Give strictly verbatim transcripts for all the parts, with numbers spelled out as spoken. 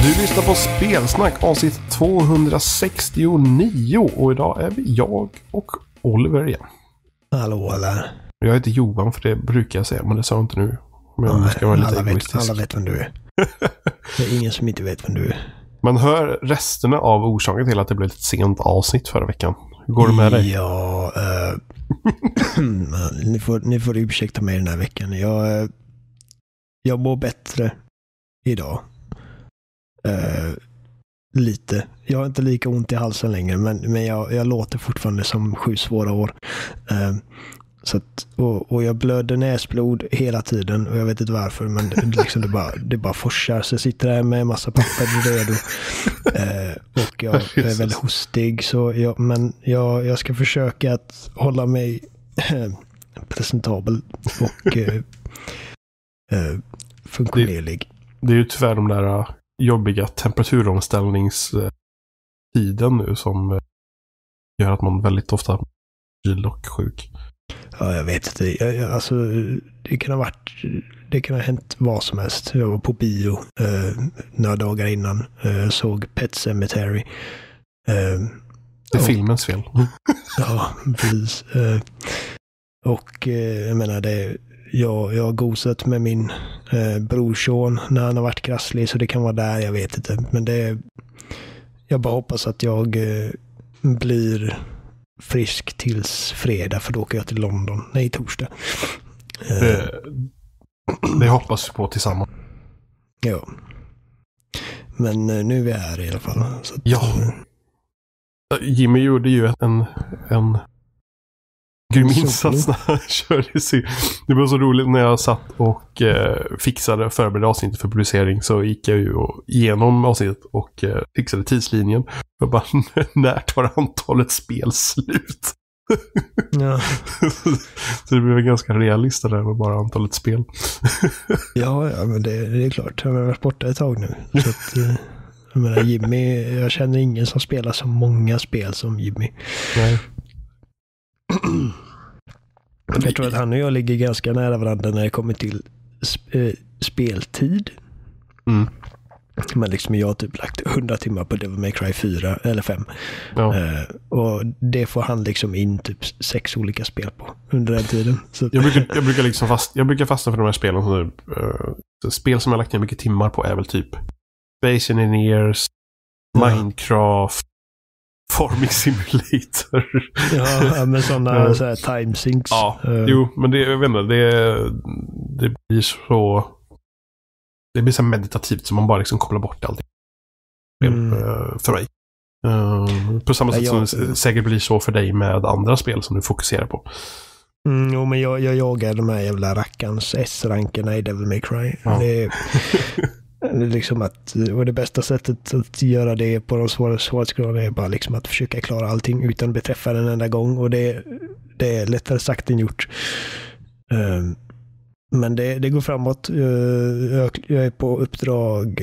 Du lyssnar på Spelsnack avsnitt tvåhundrasextionio och idag är vi jag och Oliver igen. Hallå alla. Jag heter Johan för det brukar jag säga, men det sa jag inte nu. Men ja, ska vara lite alla, egoistisk. vet, alla vet vem du är. Det är ingen som inte vet vem du är. Man hör resterna av orsaken till att det blev ett sent avsnitt förra veckan. Hur går det med dig? Ja, uh, ni, får, ni får ursäkta mig den här veckan. Jag, uh, jag mår bättre idag. Uh, lite. Jag har inte lika ont i halsen längre, men, men jag, jag låter fortfarande som sju svåra år. Uh, så att, och, och jag blöder näsblod hela tiden och jag vet inte varför, men det, liksom det, bara, det bara forsar. Så jag sitter där med en massa papper redo. Uh, och jag är väldigt hostig, så jag, men jag, jag ska försöka att hålla mig presentabel och uh, uh, funktionerlig. Det, det är ju tyvärr de där jobbiga temperaturomställningstiden nu som gör att man väldigt ofta blir och sjuk. Ja, jag vet inte. Jag, jag, alltså, det kan ha varit, det kan ha hänt vad som helst. Jag var på bio eh, några dagar innan. Eh, såg Pet Sematary. Eh, det är och, filmens fel. Ja, precis. Eh, och eh, jag menar, det, jag, jag har gosat med min eh, brorson när han har varit krasslig, så det kan vara där, jag vet inte. Men det, jag bara hoppas att jag eh, blir frisk tills fredag, för då åker jag till London. Nej, torsdag. Det, det hoppas vi på tillsammans. Ja. Men nu är vi här i alla fall. Så att, ja. Jimmy gjorde ju en, en grym insats när han körde sig. Det var så roligt när jag satt och eh, fixade förberedde avsnittet för publicering, så gick jag ju igenom avsnittet och eh, fixade tidslinjen. Jag bara, när tar antalet spel slut? Ja. Så det blev ganska realistiskt där med bara antalet spel. ja, ja, men det, det är klart. Jag har varit borta ett tag nu. Så att, jag menar, Jimmy, jag känner ingen som spelar så många spel som Jimmy. Nej. Jag tror att han och jag ligger ganska nära varandra när det kommer till sp- äh, speltid. Mm. Men liksom jag har typ lagt hundra timmar på Devil May Cry fyra eller fem. Ja. Uh, och det får han liksom in typ sex olika spel på under den tiden. Så. Jag brukar, jag brukar liksom fast, jag brukar fastna för de här spelen. Så, uh, spel som jag har lagt ner mycket timmar på är väl typ Space Engineers, mm. Minecraft, Farming Simulator. Ja, men sådana uh, så här time sinks. Ja, uh. jo, men det, jag vet inte, det, det blir så det blir så meditativt så man bara liksom kopplar bort allting. Mm. Uh, för mig. Uh, på samma sätt ja, som det säkert blir så för dig med andra spel som du fokuserar på. Mm, jo, men jag, jag jagar de här jävla rackans S-rankerna i Devil May Cry. Ja. Det, det är liksom att, och det bästa sättet att göra det på de svåra svårighetsgraderna är bara liksom att försöka klara allting utan att beträffa den enda gång, och det, det är lättare sagt än gjort. Um, men det, det går framåt. Jag, jag är på uppdrag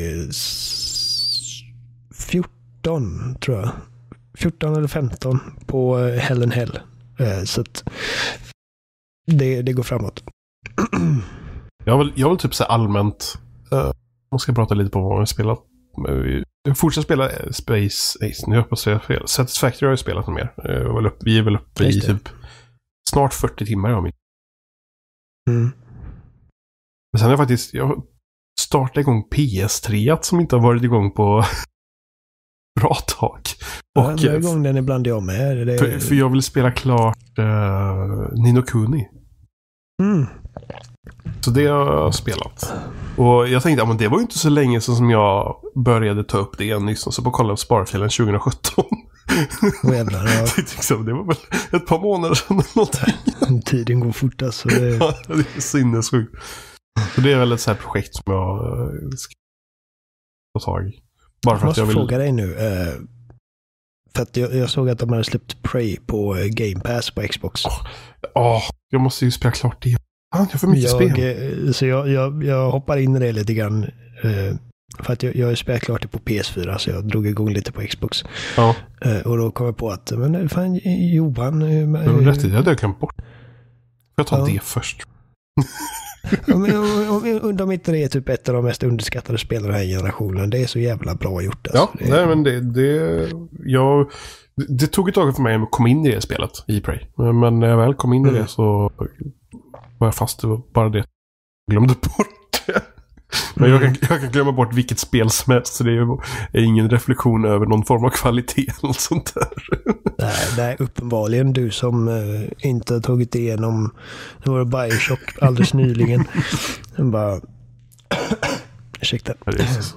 fjorton tror jag. fjorton eller femton på Hell and Hell. Uh, så att det, det går framåt. Jag vill, jag vill typ säga allmänt uh, man ska prata lite på vad jag spelat. Jag fortsätter spela Space Ace. Nu hoppas jag fel. Satisfactory har jag spelat mer. Uh, upp, vi är väl uppe i typ snart fyrtio timmar av min. Mm. Men sen har jag faktiskt jag startade igång P S tre som inte har varit igång på bra tag. Och ja, igång den ibland jag med. Det är... för, för jag vill spela klart uh, Ni no Kuni. Mm. Så det har jag spelat. Och jag tänkte, ja, men det var ju inte så länge sedan som jag började ta upp det igen nyss. Så på kolla på sparfilen tjugo sjutton. Oh, jävlar, ja. Det var väl ett par månader sedan eller någonting. Tiden går fort alltså. Det är, ja, det är sinnessjukt. Så det är väl ett så här projekt som jag ska ta tag i. Bara för jag att jag vill... fråga dig nu. Uh, för att jag, jag såg att de hade släppt Prey på uh, Game Pass på Xbox. Ja, oh, oh, jag måste ju spela klart det. Ah, jag får mycket jag, spel. Så jag, jag, jag hoppar in i det lite grann. Uh, för att jag, jag har spelat klart det på P S fyra, så jag drog igång lite på Xbox. Ja. Uh, och då kom jag på att, men fan Johan... Uh, uh, rätt i det hade jag glömt bort. Jag tar ja. det först. om, om, om de inte är typ ett av de mest underskattade spelarna i generationen. Det är så jävla bra gjort. Alltså. Ja, det, nej, men det, det, jag, det tog ett tag för mig att komma in i det spelet i Prey. Men när jag väl kom in i mm. det så var jag fast. Det var bara det. Jag glömde bort det. Men mm. jag, kan, jag kan glömma bort vilket spel som helst. Så det är, är ingen reflektion över någon form av kvalitet eller sånt där. Nej, det är uppenbarligen du som uh, inte tagit igenom det var Bioshock alldeles nyligen. Den bara ursäkta. Alltså,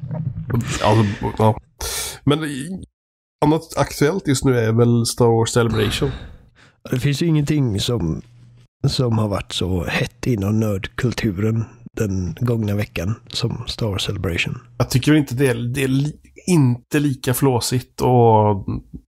ja. Men annat aktuellt just nu är väl Star Wars Celebration. Det finns ju ingenting som som har varit så hett inom nördkulturen den gångna veckan som Star Wars Celebration. Jag tycker inte det är, det är li, inte lika flåsigt och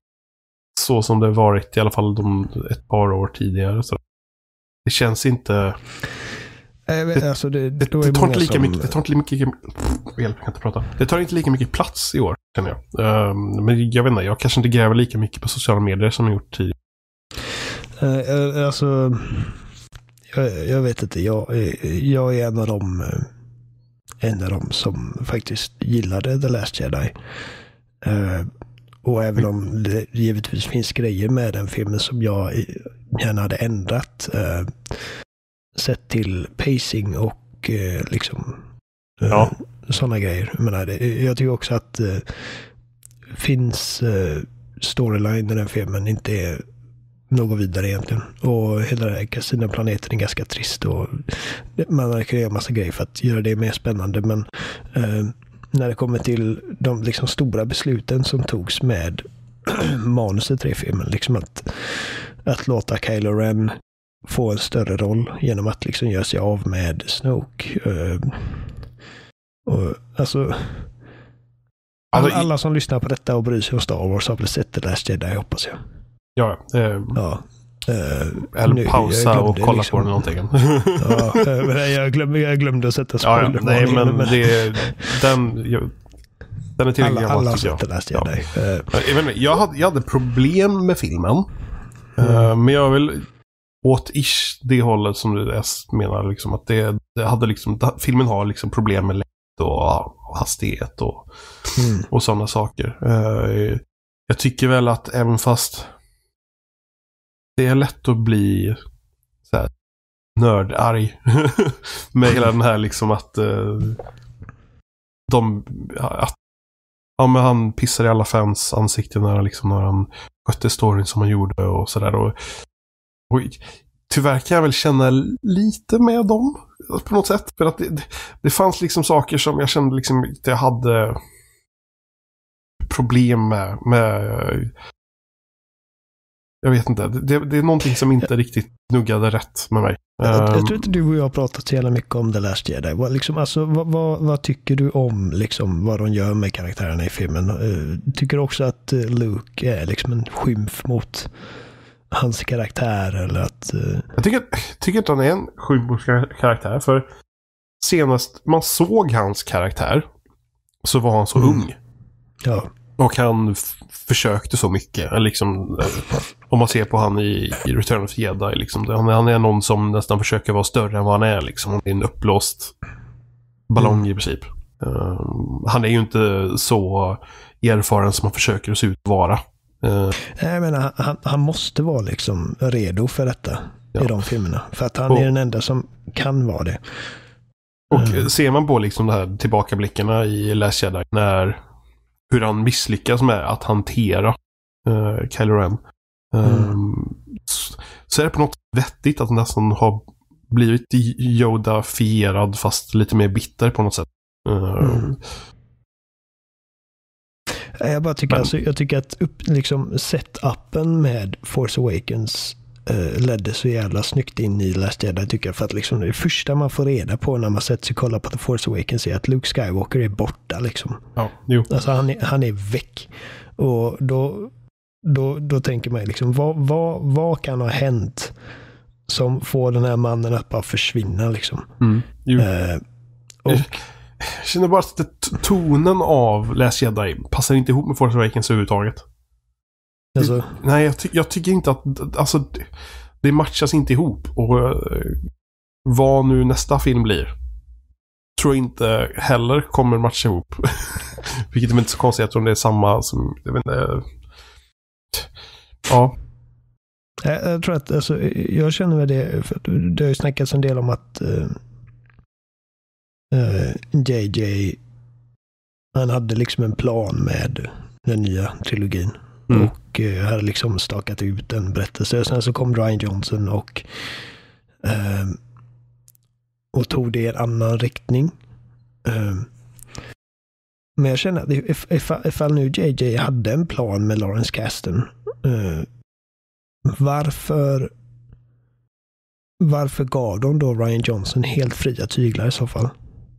så som det varit i alla fall de ett par år tidigare. Så det känns inte... Det, alltså det, det, det, tar inte lika som... mycket, det tar inte lika mycket... Jag kan inte prata. Det tar inte lika mycket plats i år, känner jag. Um, men jag vet inte, jag kanske inte gräver lika mycket på sociala medier som jag gjort tidigare. Uh, alltså... Jag, jag vet inte, jag, jag är en av dem en av dem som faktiskt gillade The Last Jedi. Uh, och även om det givetvis finns grejer med den filmen som jag gärna hade ändrat uh, sett till pacing och uh, liksom uh, ja. sådana grejer. Jag, menar, det, jag tycker också att uh, finns uh, storyline i den filmen inte är något vidare egentligen. Och hela den här kasinoplaneten är ganska trist och man kan göra massa grejer för att göra det mer spännande, men eh, när det kommer till de liksom stora besluten som togs med manuset i filmen, liksom att, att låta Kylo Ren få en större roll genom att liksom göra sig av med Snoke. Eh, och alltså alla, alla som lyssnar på detta och bryr sig om Star Wars har väl sett The Last Jedi, hoppas jag. Ja, eh, ja. Uh, eller nu, pausa och kolla liksom på den någonting. Ja, men jag, glömde, jag glömde att sätta spoiler. Ja, nej, men, men det, den, jag, den är tillräckligt alla, alla jag. Läste jag, ja. uh, jag, vet, jag, hade, jag hade problem med filmen. Mm. Uh, men jag vill åt ish det hållet som du menar. Liksom, att det, det hade liksom, filmen har liksom problem med lätt och, och hastighet och, mm. och sådana saker. Uh, jag tycker väl att även fast det är lätt att bli så här nördarg med hela den här liksom att uh, de att ja, men han pissar i alla fans ansikten när han liksom när han skötte storyn som han gjorde och sådär och, och tyvärr kan jag väl känna lite med dem på något sätt, för att det, det, det fanns liksom saker som jag kände liksom att jag hade problem med med jag vet inte. Det, det är någonting som inte riktigt nuggade rätt med mig. Jag, jag tror inte du och jag har pratat så jävla mycket om The Last Jedi. Vad, liksom, alltså, vad, vad, vad tycker du om liksom, vad de gör med karaktärerna i filmen? Uh, tycker du också att uh, Luke är liksom en skymf mot hans karaktär? Eller att, uh... Jag tycker, tycker inte han är en skymf mot karaktär. För senast man såg hans karaktär så var han så mm. ung. Ja. Och han f- försökte så mycket. Liksom, om man ser på han i, i Return of the Jedi. Liksom, han, han är någon som nästan försöker vara större än vad han är. Liksom. Han är en uppblåst ballong mm. i princip. Um, han är ju inte så erfaren som han försöker se ut att vara. Uh, Jag menar, han, han måste vara liksom redo för detta ja. i de filmerna. För att han och, är den enda som kan vara det. Och mm. ser man på liksom de här tillbakablickarna i Last Jedi när hur han misslyckas med att hantera uh, Kylo Ren. Um, mm. så, så är det på något vettigt att nästan har blivit Yoda-fierad fast lite mer bitter på något sätt. Uh, mm. Jag bara tycker, men, alltså, jag tycker att upp, liksom, setupen med Force Awakens uh, ledde så jävla snyggt in i Last Jedi, tycker jag. För att liksom, det första man får reda på när man sätter sig och kollar på The Force Awakens är att Luke Skywalker är borta. Liksom. Ja, jo. Alltså, han, är, han är väck. Och då, då, då tänker man liksom, vad, vad, vad kan ha hänt som får den här mannen att bara försvinna? Liksom. Mm, jo. Uh, och Jag känner bara att det, tonen av Last Jedi passar inte ihop med Force Awakens överhuvudtaget. Alltså. Det, nej, jag, ty- jag tycker inte att alltså, det, det matchas inte ihop. Och vad nu nästa film blir, tror jag inte heller kommer matcha ihop. Vilket är inte så konstigt eftersom det är samma som, jag vet inte. Ja. Jag, jag tror att, alltså, jag känner väl det, för det har ju snackats en del om att uh, uh, J J, han hade liksom en plan med den nya trilogin. Mm. Och uh, hade liksom stakat ut en berättelse. Sen så kom Rian Johnson och uh, och tog det i en annan riktning. Uh, men jag känner att if, if, ifall nu J J hade en plan med Lawrence Kasdan, uh, varför varför gav de då Rian Johnson helt fria tyglar i så fall?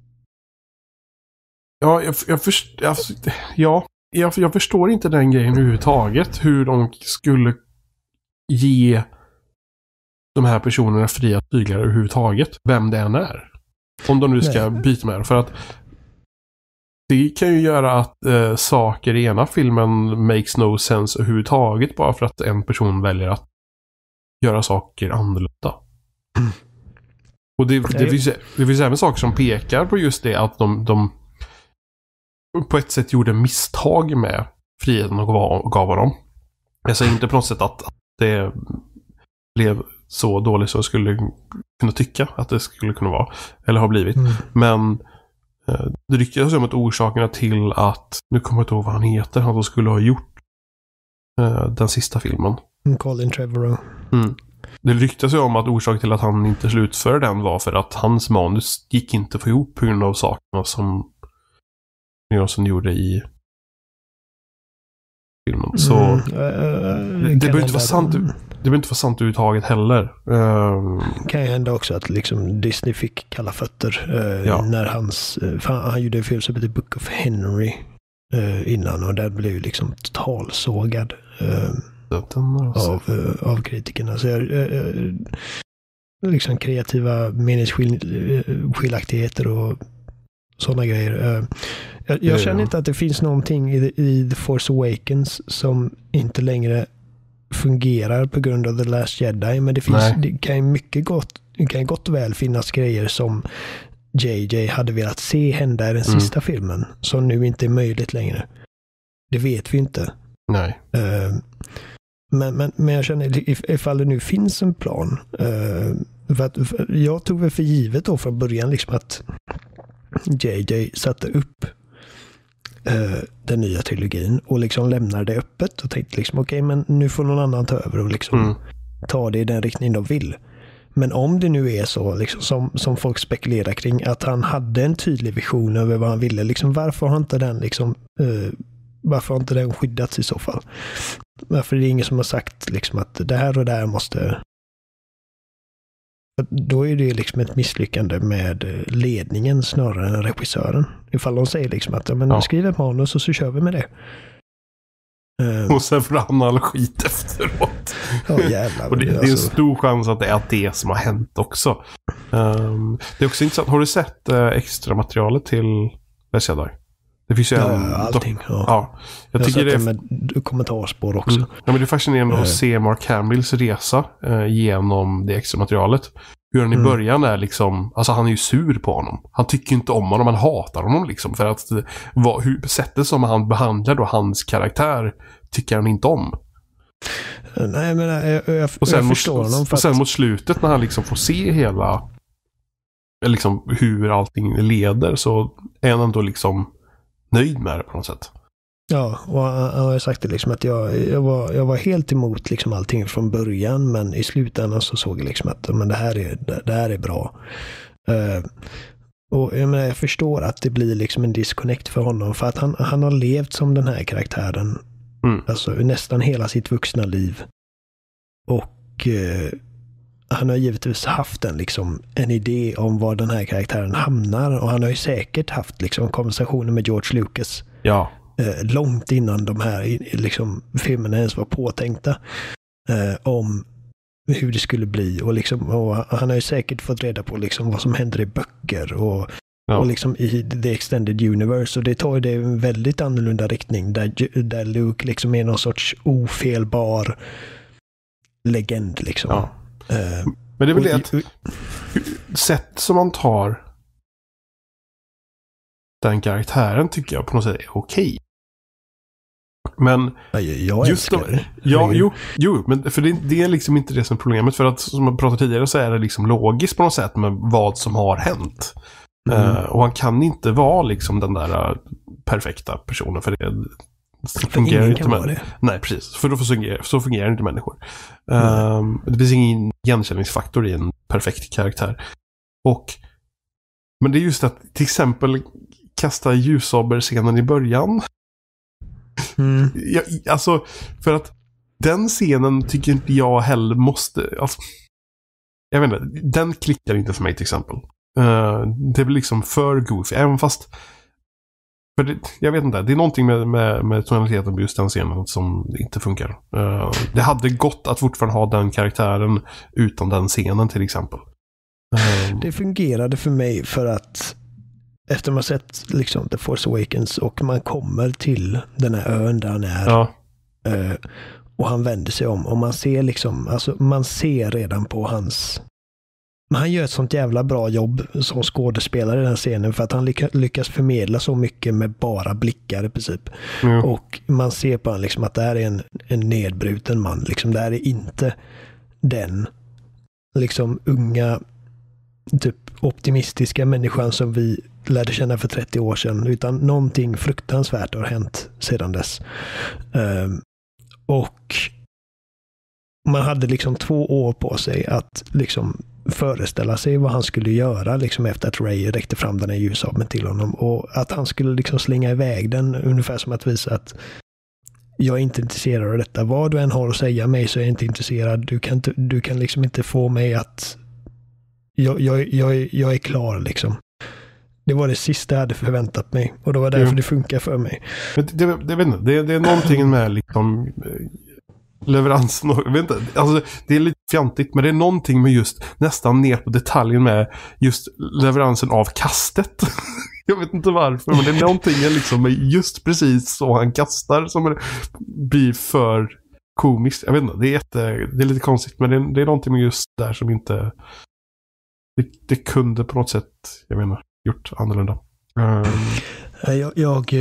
Ja, jag, jag, först, jag, ja jag, jag förstår inte den grejen överhuvudtaget. Hur de skulle ge de här personerna fria tyglar överhuvudtaget. Vem det än är. Om de nu ska Nej. byta med det. För att det kan ju göra att eh, saker i ena filmen makes no sense överhuvudtaget bara för att en person väljer att göra saker annorlunda. Mm. Och det, det, det, finns, det finns även saker som pekar på just det att de, de på ett sätt gjorde misstag med friheten och gav, gav dem. Jag säger inte på något sätt att, att det blev så dåligt som jag skulle kunna tycka att det skulle kunna vara. Eller har blivit. Mm. Men eh, det ryktades om att orsakerna till att, nu kommer jag inte ihåg vad han heter, han som skulle ha gjort eh, den sista filmen. Colin Trevorrow. Mm. Det ryktas ju om att orsaken till att han inte slutförde den var för att hans manus gick inte få ihop på grund av sakerna som Johnson gjorde i filmen. Så mm, uh, det, det behöver inte vara sant. Det behöver inte vara sant överhuvudtaget heller. Uh, kan ju hända också att liksom Disney fick kalla fötter uh, ja. när hans han, han gjorde en film som heter Book of Henry uh, innan, och där blev ju liksom totalsågad uh, av, uh, av kritikerna. Så uh, uh, liksom kreativa meningsskiljaktigheter och sådana grejer. Uh, jag jag känner inte att det finns någonting i, i The Force Awakens som inte längre fungerar på grund av The Last Jedi, men det finns det kan ju mycket gott det kan gott och väl finnas grejer som J J hade velat se hända i den mm. sista filmen som nu inte är möjligt längre. Det vet vi inte. Nej. Uh, men, men, men jag känner if, ifall det nu finns en plan uh, för att, för jag tog väl för givet då från början liksom att J J satte upp uh, den nya trilogin och liksom lämnade det öppet och tänkte liksom okej, okay, men nu får någon annan ta över och liksom mm. ta det i den riktning de vill. Men om det nu är så liksom, som, som folk spekulerar kring, att han hade en tydlig vision över vad han ville, liksom, varför har inte den liksom uh, varför har inte den skyddats i så fall? Varför är det ingen som har sagt liksom att det här och det här måste... Då är det liksom ett misslyckande med ledningen snarare än regissören. Ifall de säger liksom att ja, men ja. skriv ett manus och så kör vi med det. Och sen får han all skit efteråt. Ja, jävlar. Och det, det är en stor chans att det är det som har hänt också. Um, det är också intressant. Har du sett uh, extra materialet till Last Jedi? Det finns ju ja, en... allting. Ja. Ja. Jag, jag tycker det är... med kommentarspår också. Mm. Ja, men det är fascinerande uh. att se Mark Hamills resa uh, genom det extra materialet. Hur han i mm. början är liksom... Alltså han är ju sur på honom. Han tycker inte om honom. Han hatar honom liksom. För att vad, hur, sättet som han behandlar då hans karaktär tycker han inte om. Nej, men jag, jag, jag, och sen jag mot, förstår honom. För och sen att... mot slutet när han liksom får se hela... Liksom hur allting leder, så är han ändå liksom nöjd med det på något sätt. Ja, och han har sagt det liksom att jag, jag, var, jag var helt emot liksom allting från början, men i slutändan så såg jag liksom att men det, här är, det, det här är bra. Uh, och jag, menar, jag förstår att det blir liksom en disconnect för honom, för att han, han har levt som den här karaktären mm. alltså nästan hela sitt vuxna liv. Och uh, han har givetvis haft en, liksom, en idé om var den här karaktären hamnar, och han har ju säkert haft liksom, konversationer med George Lucas. Ja. Eh, långt innan de här liksom, filmerna ens var påtänkta eh, om hur det skulle bli, och, liksom, och han har ju säkert fått reda på liksom, vad som händer i böcker och, ja. och liksom, i the extended universe, och det tar det en väldigt annorlunda riktning där, där Luke liksom, är någon sorts ofelbar legend liksom. Ja. Eh, Men det är väl det att sätt som man tar den karaktären tycker jag på något sätt är okej. Men jag, jag just de, det. ja, jo, jo, men för det, det är liksom inte det som är problemet, för att som man pratade tidigare så är det liksom logiskt på något sätt med vad som har hänt. Mm. Uh, och han kan inte vara liksom den där uh, perfekta personen, för det så för fungerar ingen inte kan med. vara det. Nej, precis. För då fungerar, så fungerar inte människor. Mm. Uh, det finns ingen igenkänningsfaktor i en perfekt karaktär. Och men det är just att till exempel kasta ljussaber-scenen i början. Mm. Jag, alltså, för att den scenen tycker inte jag heller måste... Alltså, jag vet inte, den klickar inte för mig till exempel. Uh, det blir liksom för goofy, även fast... För det, jag vet inte, det är någonting med, med, med tonaliteten på just den scenen som inte funkar. Uh, det hade gått att fortfarande ha den karaktären utan den scenen till exempel. Uh, det fungerade för mig för att efter man sett liksom The Force Awakens och man kommer till den här ön där han är ja. uh, och han vänder sig om och man ser liksom, alltså man ser redan på hans, men han gör ett sånt jävla bra jobb som skådespelare i den scenen för att han lyck- lyckas förmedla så mycket med bara blickar i princip. Mm. Och man ser på honom liksom att det här är en, en nedbruten man. Liksom, det här är inte den liksom unga typ optimistiska människan som vi lärde känna för trettio år sedan, utan någonting fruktansvärt har hänt sedan dess. Um, och man hade liksom två år på sig att liksom föreställa sig vad han skulle göra liksom efter att Ray räckte fram den här ljussabeln till honom, och att han skulle liksom slänga iväg den ungefär som att visa att jag är inte intresserad av detta. Vad du än har att säga mig så är jag inte intresserad. Du kan, du kan liksom inte få mig att jag, jag, jag, jag är klar liksom. Det var det sista jag hade förväntat mig, och det var därför ja. det funkar för mig. Men det, det, det, vet inte, det, det är någonting med liksom leveransen, jag vet inte, alltså det är lite fjantigt, men det är någonting med just nästan ner på detaljen med just leveransen av kastet. Jag vet inte varför, men det är någonting liksom med just precis så han kastar som blir för komiskt. Jag vet inte, det är, jätte, det är lite konstigt, men det är, det är någonting med just där som inte det, det kunde på något sätt, jag vet inte, gjort annorlunda. Um. Jag, jag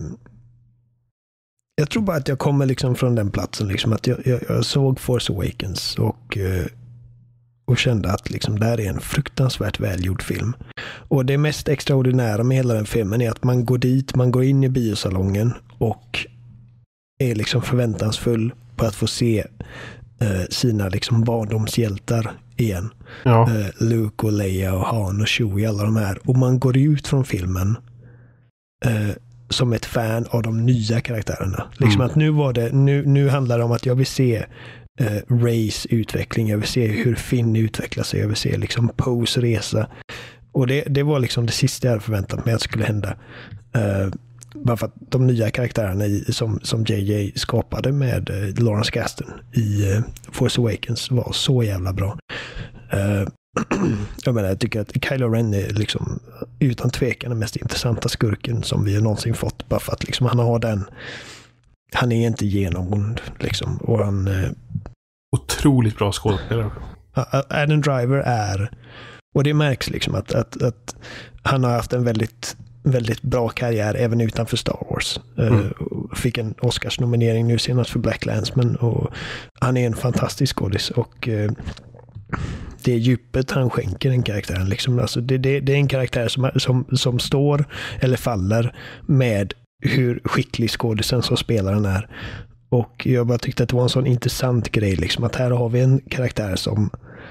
Jag tror bara att jag kommer liksom från den platsen liksom att jag, jag, jag såg Force Awakens och, och kände att liksom det här är en fruktansvärt välgjord film. Och det mest extraordinära med hela den filmen är att man går dit, man går in i biosalongen och är liksom förväntansfull på att få se eh, sina liksom barndomshjältar igen. Ja. Eh, Luke och Leia och Han och Chewie, alla de här. Och man går ut från filmen eh, som ett fan av de nya karaktärerna. Liksom mm. att nu var det, nu, nu handlar det om att jag vill se eh, Rays utveckling, jag vill se hur Finn utvecklar sig, jag vill se liksom Poes resa. Och det, det var liksom det sista jag hade förväntat mig att skulle hända. Uh, bara för att de nya karaktärerna i, som, som J J skapade med uh, Lawrence Kasdan i uh, Force Awakens var så jävla bra. Uh, jag menar, jag tycker att Kylo Ren är liksom utan tvekan den mest intressanta skurken som vi har någonsin fått, bara för att liksom han har den, han är inte genomgående liksom, och han uh, otroligt bra skådespelare. Adam Driver är, och det märks liksom att, att, att han har haft en väldigt väldigt bra karriär även utanför Star Wars. Mm. Uh, fick en Oscars-nominering nu senast för Black Landsman, och han är en fantastisk skådis, och uh, det är djupet han skänker den karaktären. Liksom. Alltså det, det, det är en karaktär som, som, som står eller faller med hur skicklig skådisen som spelaren är. Och jag bara tyckte att det var en sån intressant grej. Liksom, att här har vi en karaktär som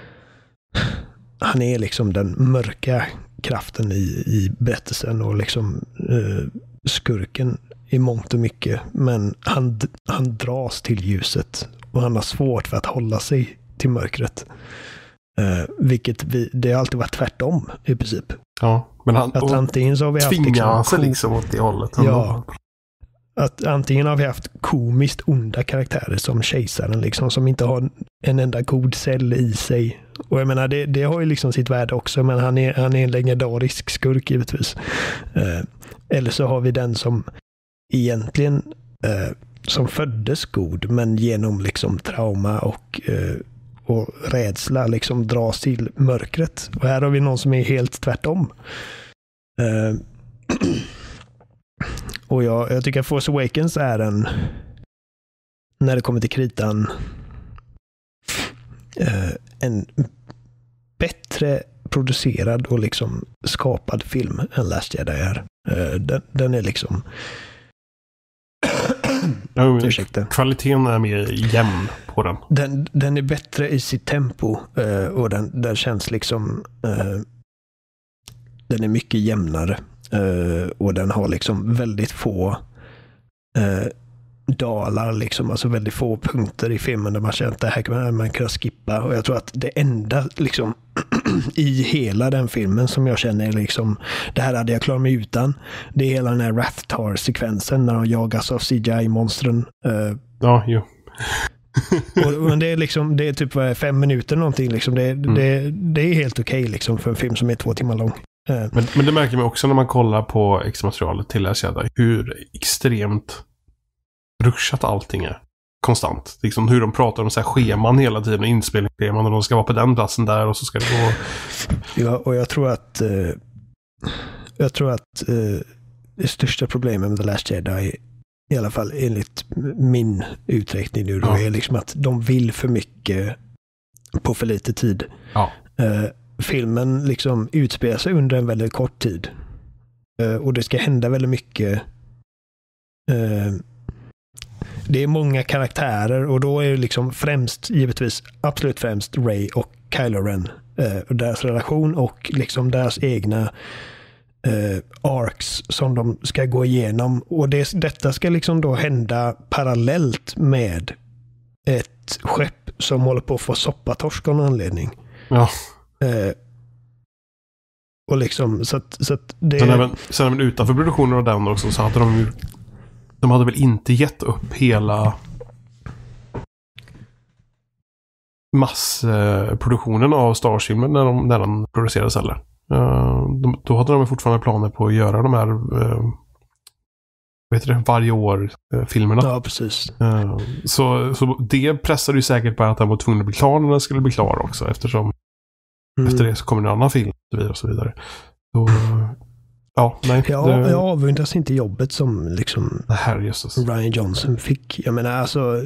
han är liksom den mörka kraften i, i berättelsen och liksom uh, skurken i mångt och mycket. Men han, han dras till ljuset och han har svårt för att hålla sig till mörkret. Uh, vilket vi, det har alltid varit tvärtom i princip. Ja, men han att antingen så har vi haft tvingar sig liksom åt det hållet. Ja, att antingen har vi haft komiskt onda karaktärer som kejsaren liksom, som inte har en enda god cell i sig. Och jag menar, det, det har ju liksom sitt värde också, men han är, han är en legendarisk skurk givetvis. Uh, eller så har vi den som egentligen uh, som föddes god, men genom liksom trauma och uh, och rädsla liksom dras till mörkret. Och här har vi någon som är helt tvärtom. Uh, och jag, jag tycker att Force Awakens är en, när det kommer till kritan, uh, en bättre producerad och liksom skapad film än Last Jedi är. Uh, den, den är liksom ja, kvaliteten är mer jämn på den. Den, den är bättre i sitt tempo uh, och den, den känns liksom uh, den är mycket jämnare uh, och den har liksom väldigt få uh, dalar liksom, alltså väldigt få punkter i filmen där man känner att det här kan man kunna skippa, och jag tror att det enda liksom i hela den filmen som jag känner liksom, det här hade jag klarat mig utan, det är hela den här Rathtar-sekvensen när de jagas av C G I-monstren. Uh, ja, jo. och, men det är liksom, det är typ fem minuter någonting liksom, det, mm. det, det är helt okej okay, liksom för en film som är två timmar lång. Uh. Men, men det märker man också när man kollar på extra-materialet till Last Jedi, hur extremt ruschat allting är. Konstant. Liksom hur de pratar om så här scheman hela tiden, inspelningsscheman, och de ska vara på den platsen där och så ska det gå. Ja, och jag tror att uh, jag tror att uh, det största problemet med The Last Jedi, i alla fall enligt min uträkning nu då, ja. är liksom att de vill för mycket på för lite tid. Ja. Uh, filmen liksom utspelar sig under en väldigt kort tid. Uh, och det ska hända väldigt mycket. Uh, det är många karaktärer, och då är det liksom främst, givetvis absolut främst Rey och Kylo Ren. Uh, och deras relation och liksom deras egna uh, arcs som de ska gå igenom. Och det, detta ska liksom då hända parallellt med ett skepp som håller på att få soppatorsk av någon anledning. Ja. Uh, och liksom så att, så att det... Sen även, sen även utanför produktionen av den också, så hade de ju de hade väl inte gett upp hela massproduktionen av Star Wars-filmen när, de, när den producerades heller. Uh, de, då hade de fortfarande planer på att göra de här uh, vet du, varje år uh, filmerna. Ja, precis. Uh, så, så det pressade ju säkert på att den var tvungen att bli klar när den skulle bli klar också, eftersom mm. efter det så kommer en annan film och så vidare och så vidare. Så, ja, nej. Ja, det... Jag avundas inte jobbet som liksom Herre Jesus. Rian Johnson fick. Jag menar alltså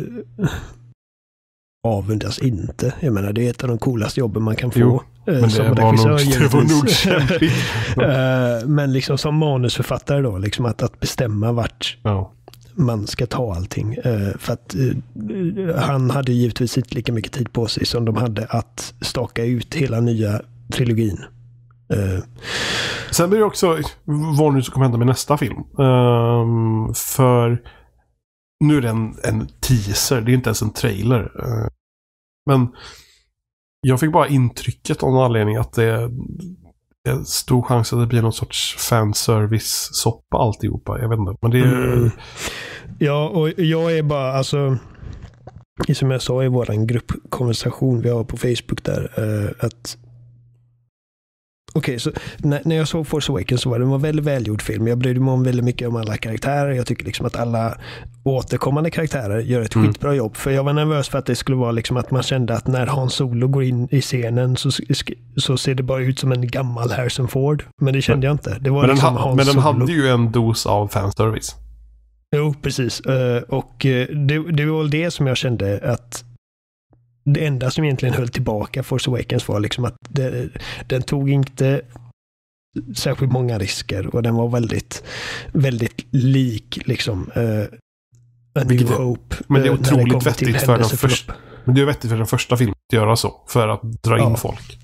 avundas inte. Jag menar det är ett av de coolaste jobben man kan få. Jo, men det, som var nog, det var nog kämpigt. Men liksom som manusförfattare då, liksom att, att bestämma vart ja. man ska ta allting. För att han hade givetvis inte lika mycket tid på sig som de hade att staka ut hela nya trilogin. Uh. Sen blir det också vad nu som kommer hända med nästa film. Um, för nu är det en, en teaser, det är inte ens en trailer. Uh, men jag fick bara intrycket av någon anledning att det är en stor chans att det blir någon sorts fanservice-soppa alltihopa. Jag vet inte. Men det är... mm. Ja, och jag är bara alltså som jag sa i våran gruppkonversation vi har på Facebook där, uh, att okej, okay, så när, när jag såg Force Awakens så var det en väldigt välgjord film. Jag brydde mig om väldigt mycket om alla karaktärer. Jag tycker liksom att alla återkommande karaktärer gör ett mm. skitbra jobb. För jag var nervös för att det skulle vara liksom att man kände att när Han Solo går in i scenen så, så ser det bara ut som en gammal Harrison Ford. Men det kände men, jag inte. Det var men liksom den, ha, Han men den Solo. hade ju en dos av fanservice. Jo, precis. Och det, det var väl det som jag kände att det enda som egentligen höll tillbaka Force Awakens var liksom att det, den tog inte särskilt många risker och den var väldigt väldigt lik liksom uh, A New Hope. Men det är otroligt vettigt för den första, men det är vettigt för den första filmen att göra så för att dra in ja. folk.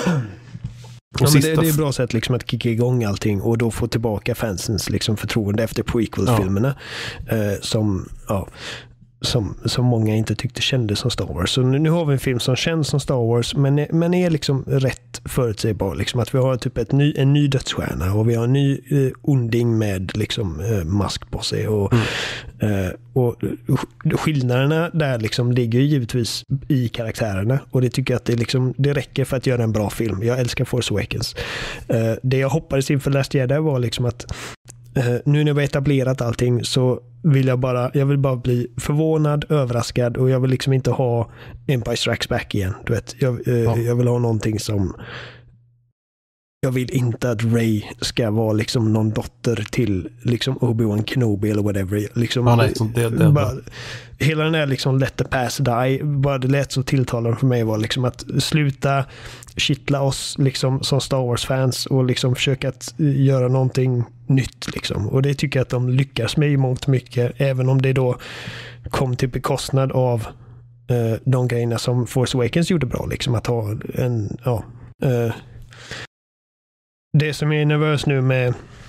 Ja, men det, det är ett bra sätt liksom att kicka igång allting och då få tillbaka fansens liksom förtroende efter prequel-filmerna ja. uh, som ja Som, som många inte tyckte kändes som Star Wars. Så nu, nu har vi en film som känns som Star Wars men, men är liksom rätt förutsägbar. Liksom att vi har typ ett ny, en ny dödsstjärna och vi har en ny eh, onding med liksom eh, mask på sig. Och, mm. eh, och skillnaderna där liksom ligger ju givetvis i karaktärerna och det tycker jag att det, liksom, det räcker för att göra en bra film. Jag älskar Force Awakens. Eh, det jag hoppades inför Last Jedi var liksom att uh, nu när vi har etablerat allting så vill jag bara, jag vill bara bli förvånad, överraskad och jag vill liksom inte ha Empire Strikes Back igen. Du vet, jag, uh, ja. jag vill ha någonting som jag vill inte att Rey ska vara liksom någon dotter till liksom Obi-Wan Kenobi eller whatever. Liksom, ja, nej, det, det, bara, hela den där liksom let the pass die, bara det lät så tilltalande för mig var liksom att sluta kittla oss liksom som Star Wars-fans och liksom försöka att göra någonting nytt liksom. Och det tycker jag att de lyckas med i mångt mycket, även om det då kom till bekostnad av uh, de grejerna som Force Awakens gjorde bra, liksom att ha en, ja... Uh, det som jag är nervös nu med...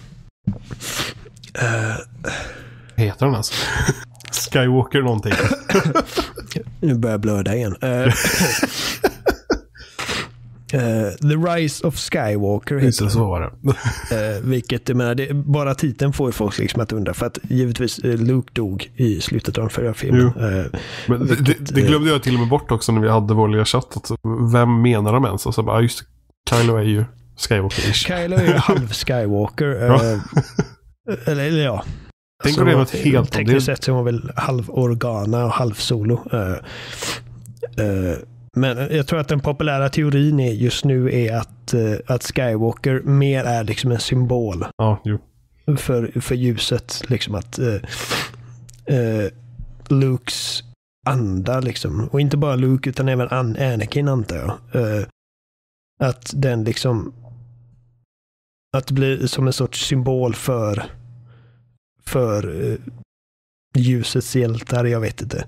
Uh, heter den alltså? Skywalker någonting. Nu börjar jag blöda igen. Uh, uh, The Rise of Skywalker heter det. Så var det. uh, vilket, jag menar, det, bara titeln får ju folk liksom att undra. För att givetvis uh, Luke dog i slutet av den förra filmen. Uh, Men vilket, det, det glömde jag till och med bort också när vi hade vår lilla chatt. Att vem menar de ens? Alltså, bara, just Kylo är ju Skywalker-ish. Kylo är ju halv Skywalker. uh, eller, eller ja. Tänk om det var ett helt... Tekniskt sett så var väl halv Organa och halv Solo. Uh, uh, men jag tror att den populära teorin är just nu är att, uh, att Skywalker mer är liksom en symbol. Ja, jo. För, för ljuset. Liksom att uh, uh, Lukes anda liksom. Och inte bara Luke utan även An- Anakin antar jag. Uh, att den liksom att det blir som en sorts symbol för för uh, ljusets hjältar, jag vet inte.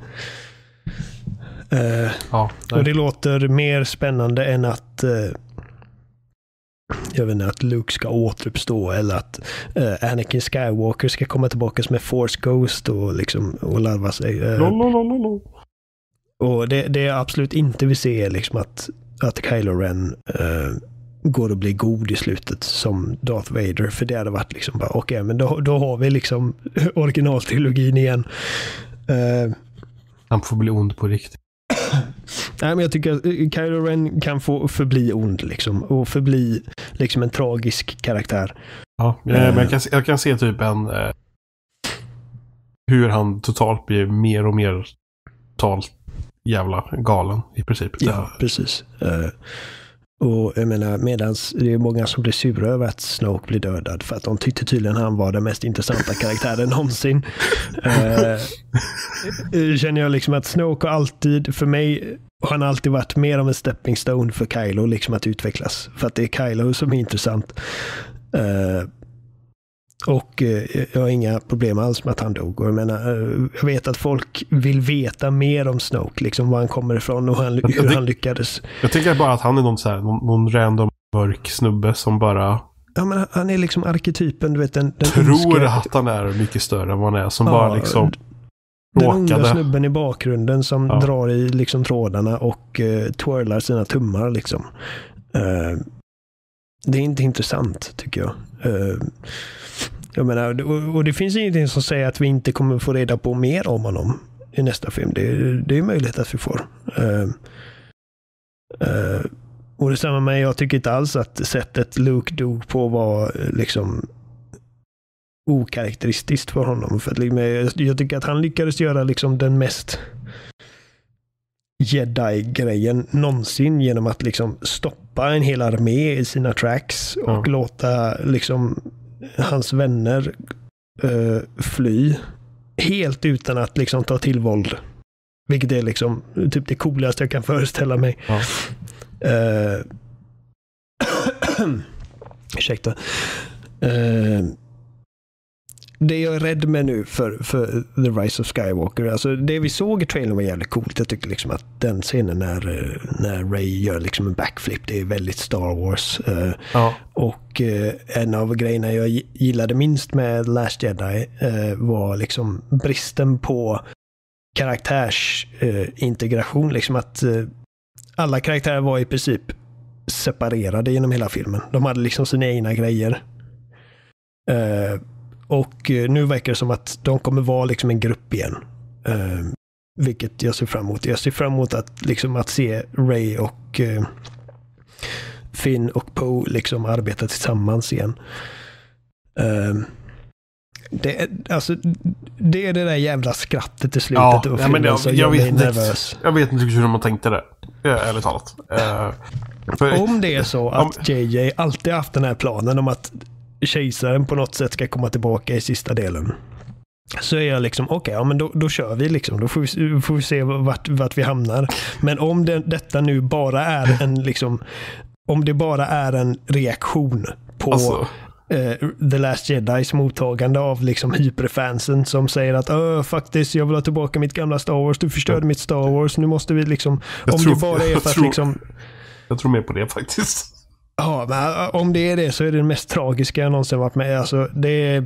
Uh, ja, och det låter mer spännande än att uh, jag vet inte, att Luke ska återuppstå eller att uh, Anakin Skywalker ska komma tillbaka som en Force Ghost och liksom och larva sig. Uh, och det, det är absolut inte vi ser liksom att att Kylo Ren uh, går att bli god i slutet som Darth Vader, för det hade varit liksom bara okej, okay, men då, då har vi liksom originaltrilogin igen. Uh, Han får bli ond på riktigt. Nej, men jag tycker att Kylo Ren kan få förbli ond liksom, och förbli liksom en tragisk karaktär. Ja, uh, men jag kan, jag kan se typ en uh, hur han totalt blir mer och mer totalt jävla galen i princip. Ja, precis. Uh, och jag menar, medans det är många som blir sura över att Snoke blir dödad för att de tyckte tydligen han var den mest intressanta karaktären någonsin. Uh, känner jag liksom att Snoke har alltid, för mig har han alltid varit mer av en stepping stone för Kylo liksom att utvecklas. För att det är Kylo som är intressant. Uh, Och eh, jag har inga problem alls med att han dog. Och jag menar, eh, jag vet att folk vill veta mer om Snoke, liksom var han kommer ifrån och han, hur jag, han lyckades. Jag tänker bara att han är någon, så här, någon, någon random mörk snubbe som bara... Ja, men han är liksom arketypen, du vet. Den, den tror önskar... att han är mycket större än vad han är. Som ja, bara liksom den råkade... unga snubben i bakgrunden som ja. drar i liksom trådarna och uh, twirlar sina tummar liksom. Uh, det är inte intressant, tycker jag. Uh, Jag menar, och det finns ingenting som säger att vi inte kommer få reda på mer om honom i nästa film. Det, det är möjligt att vi får. Uh, uh, och det samma med, jag tycker inte alls att sättet Luke dog på var liksom okaraktäristiskt för honom. För att, jag tycker att han lyckades göra liksom den mest Jedi-grejen någonsin genom att liksom stoppa en hel armé i sina tracks och ja. låta liksom hans vänner uh, fly helt utan att liksom ta till våld, vilket är liksom typ det coolaste jag kan föreställa mig. Ja. Uh, ursäkta. Uh, det jag är rädd med nu för, för The Rise of Skywalker, alltså det vi såg i trailern var jävligt coolt. Jag tycker liksom att den scenen när, när Rey gör liksom en backflip, det är väldigt Star Wars. Uh, ja. Och uh, en av grejerna jag gillade minst med Last Jedi uh, var liksom bristen på karaktärsintegration. Uh, liksom att uh, alla karaktärer var i princip separerade genom hela filmen. De hade liksom sina egna grejer. Uh, Och nu verkar det som att de kommer vara liksom en grupp igen. Uh, vilket jag ser fram emot. Jag ser fram emot att, liksom, att se Rey och uh, Finn och Poe liksom arbeta tillsammans igen. Uh, Det är, alltså, det är det där jävla skrattet i slutet ja, och ja, men jag, jag, jag, vet inte, nervös. jag vet inte hur man tänkte det. Ärligt talat. Uh, för, om det är så att om, J J alltid haft den här planen om att kejsaren på något sätt ska komma tillbaka i sista delen, så är jag liksom, okej, okay, ja, men då, då kör vi liksom. Då får vi, får vi se vart, vart vi hamnar. Men om det, detta nu bara är en liksom, om det bara är en reaktion på alltså. uh, The Last Jedis mottagande av liksom hyperfansen som säger att öh, faktiskt, jag vill ha tillbaka mitt gamla Star Wars, du förstörde mitt Star Wars, nu måste vi liksom, jag om tror, det bara är för att tror, liksom jag tror mer på det faktiskt. Ja, men om det är det så är det det mest tragiska jag någonsin varit med. Alltså, det är...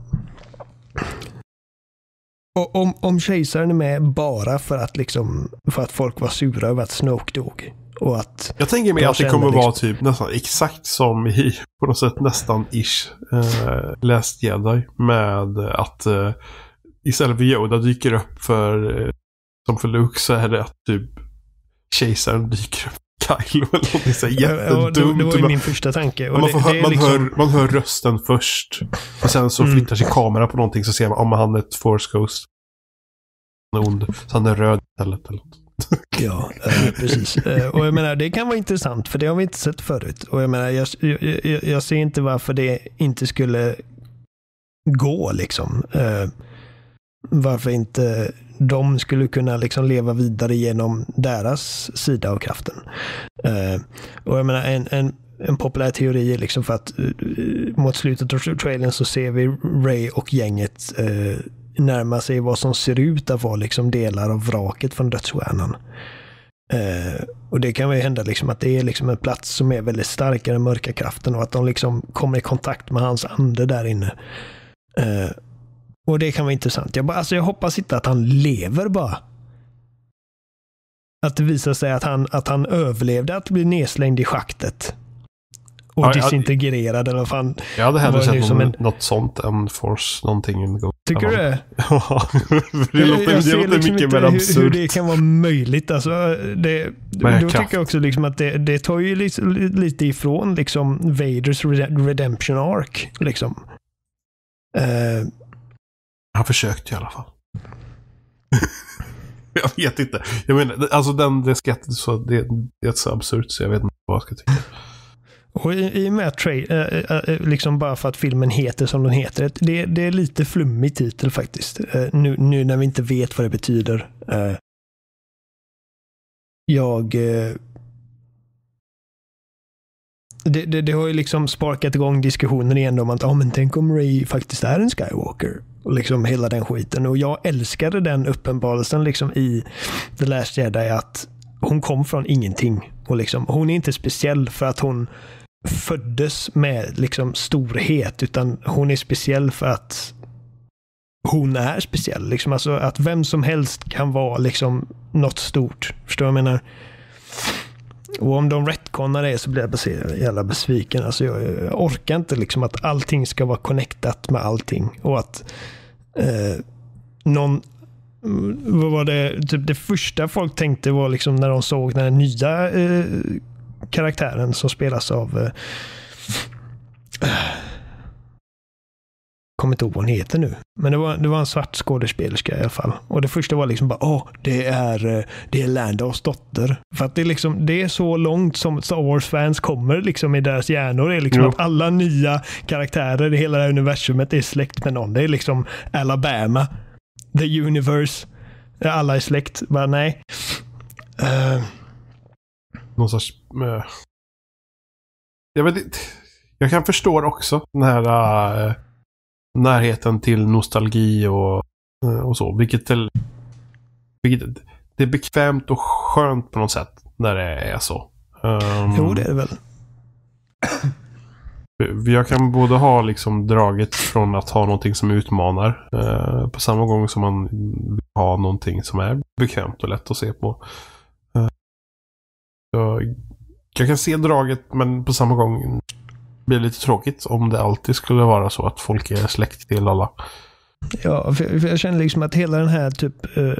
Och om, om kejsaren är med bara för att liksom, för att folk var sura över att Snoke dog. Och att jag tänker mig att det kommer liksom... vara typ nästan exakt som i, på något sätt nästan ish, uh, Last Jedi, med att uh, istället för Yoda dyker upp för, uh, som för Luke, så är det att typ kejsaren dyker upp Kylo eller någonting så jättedumt. Ja, det, det var ju min första tanke. Och man, får det, hör, det är man, liksom... hör, man hör rösten först. Och sen så flyttar sig mm. kamera på någonting, så ser man om han är ett Force Ghost. Han är ond, så han är röd istället eller något. Ja, äh, precis. Äh, och jag menar, det kan vara intressant, för det har vi inte sett förut. Och jag menar, jag, jag, jag ser inte varför det inte skulle gå liksom. Äh, varför inte de skulle kunna liksom leva vidare genom deras sida av kraften. Uh, och jag menar, en, en, en populär teori är liksom för att uh, mot slutet av trailern så ser vi Rey och gänget uh, närma sig vad som ser ut att vara liksom delar av vraket från dödsstjärnan. Uh, och det kan ju hända liksom att det är liksom en plats som är väldigt starkare än mörka kraften, och att de liksom kommer i kontakt med hans ande där inne. Uh, Och det kan vara intressant. Jag, bara, alltså jag hoppas inte att han lever bara. Att det visar sig att han, att han överlevde att bli nedslängd i schaktet. Och ja, disintegrerad. Eller vad fan. Jag hade hellre sett som någon, en... något sånt än Force någonting. Tycker du det? Ja, det låter, jag det låter liksom mycket mer absurt. Hur, hur det kan vara möjligt. Alltså, det, då tycker jag också liksom att det, det tar ju lite, lite ifrån liksom Vaders redemption arc. Liksom. Uh, Han försökte i alla fall. Jag vet inte. Jag menar, alltså den, det, skrattet, så det, det är så absurt så jag vet inte vad jag ska tycka. Och i, i med tra- äh, äh, liksom bara för att filmen heter som den heter, det, det är lite flummig titel faktiskt. Äh, nu, nu när vi inte vet vad det betyder. Äh, jag... Äh, det, det, det har ju liksom sparkat igång diskussionen igen om att, ja, men tänk om Rey faktiskt är en Skywalker. Och liksom hela den skiten. Och jag älskade den uppenbarelsen liksom i The Last Jedi, att hon kom från ingenting. Och liksom, hon är inte speciell för att hon föddes med liksom storhet, utan hon är speciell för att hon är speciell. Liksom, alltså att vem som helst kan vara liksom något stort. Förstår du vad jag menar? Och om de retconar det så blir jag bara jävla besviken. Alltså jag, jag orkar inte liksom att allting ska vara connectat med allting. Och att eh, någon, vad var det, typ det första folk tänkte var liksom när de såg den här nya eh, karaktären som spelas av eh, kommer inte ihåg vad hon heter nu. Men det var, det var en svart skådespelerska i alla fall. Och det första var liksom bara, åh, det är, det är Landos dotter. För att det är liksom, det är så långt som Star Wars-fans kommer liksom i deras hjärnor. Det är liksom mm. att alla nya karaktärer i hela det här universumet är släkt med någon. Det är liksom Alabama, The Universe. Alla är släkt. Bara nej. Uh. Någon sorts... Uh, jag vet inte. Jag kan förstå också den här... Uh, närheten till nostalgi och, och så. Vilket, är, vilket det är bekvämt och skönt på något sätt när det är så. Um, jo, det är det väl. Jag kan både ha liksom draget från att ha någonting som utmanar uh, på samma gång som man vill ha någonting som är bekvämt och lätt att se på. Uh, jag, jag kan se draget, men på samma gång blir lite tråkigt om det alltid skulle vara så att folk är släkt till alla. Ja, för, för jag känner liksom att hela den här typ uh,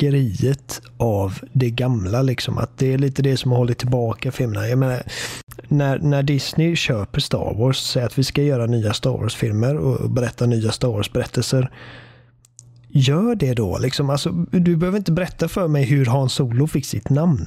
runkeriet av det gamla liksom, att det är lite det som har hållit tillbaka filmerna. Jag menar, när, när Disney köper Star Wars, säger att vi ska göra nya Star Wars-filmer och berätta nya Star Wars-berättelser, gör det då. Liksom, alltså, du behöver inte berätta för mig hur Han Solo fick sitt namn.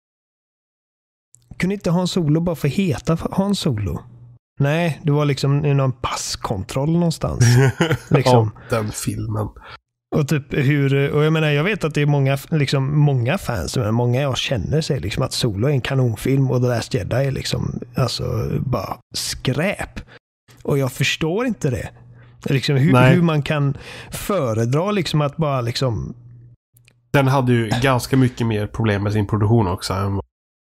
Kunde inte Han Solo bara få heta Han Solo? Nej, det var liksom i någon passkontroll någonstans. Liksom. Ja, den filmen. Och typ hur, och jag menar, jag vet att det är många, liksom, många fans, men många jag känner säger liksom att Solo är en kanonfilm och The Last Jedi är liksom, alltså, bara skräp. Och jag förstår inte det. Liksom hur, hur man kan föredra liksom att bara liksom... Den hade ju ganska mycket mer problem med sin produktion också än...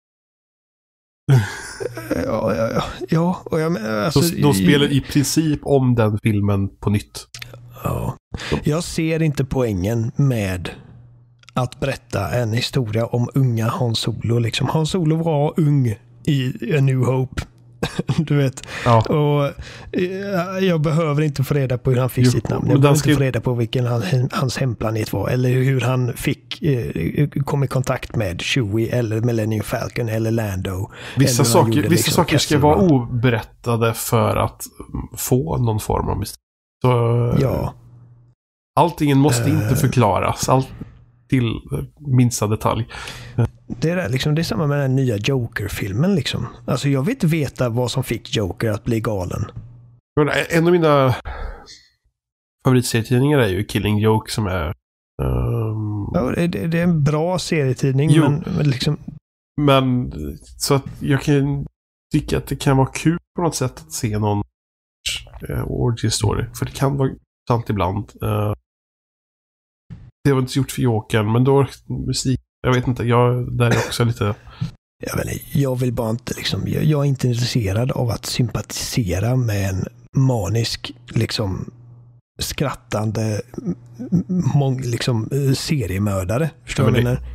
ja, ja, ja, ja, och jag alltså, de, de spelar i princip om den filmen på nytt. Ja. Jag ser inte poängen med att berätta en historia om unga Han Solo. Liksom. Han Solo var ung i A New Hope. Du vet. Ja. Och jag behöver inte få reda på hur han fick jo, sitt namn. Jag behöver ska... inte få reda på vilken han, hans hemplanet var. Eller hur han fick eh, kom i kontakt med Chewie eller Millennium Falcon eller Lando. Vissa eller saker, gjorde, vissa liksom, saker ska vara oberättade för att få någon form av mystik. Så, ja. Allting måste uh... inte förklaras. Allt till minsta detalj. Det är, liksom, det är samma med den nya Joker-filmen. Liksom. Alltså jag vill inte veta vad som fick Joker att bli galen. En av mina favoritserietidningar är ju Killing Joke som är... Um... Ja, det, det är en bra serietidning. Jo, men, men, liksom... men så att jag kan tycka att det kan vara kul på något sätt att se någon uh, origin story. För det kan vara sant ibland. Uh, det var inte gjort för Jokern, men då musik. Jag vet inte, jag där är också lite... Jag, vet inte, jag vill bara inte liksom, jag, jag är inte intresserad av att sympatisera med en manisk, liksom skrattande mång, liksom, seriemördare. Förstår du vad jag menar?